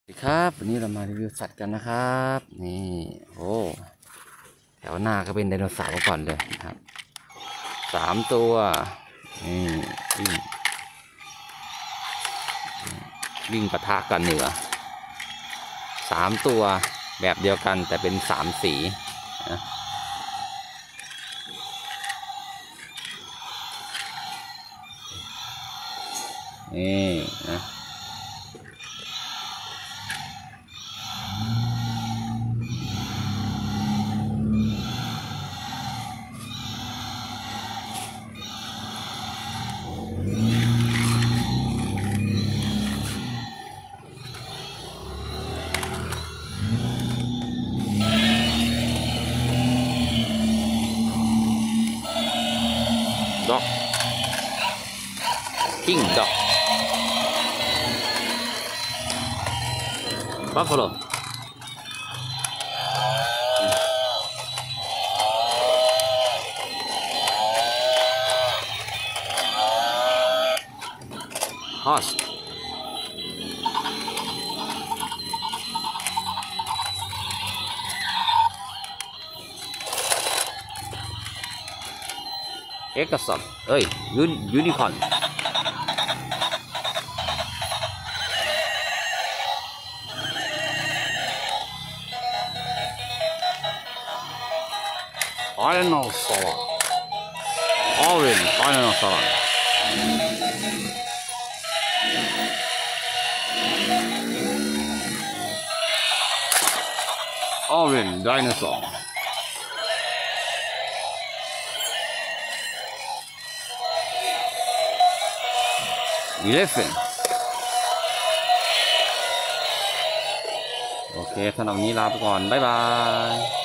สวัสดีครับวันนี้เรามารีวิวสัตว์กันนะครับนี่โอ้แถวหน้าก็เป็นไดโนเสาร์ก่อนเลยนะครับ3 ตัวนี่วิ่งปะทะกันเหนือ3 ตัวแบบเดียวกันแต่เป็น3 สีนะนี่นะด็อกกิ้งด็อกบัฟฟาโลฮอสเอ็กซ์ซัมเอ้ยยูนิคอร์นไดโนเสาร์ออเรนไดโนเสาร์ออเรนไดโนเสาร์11โอเคสำหรับวันนี้ลาไปก่อนบ๊ายบาย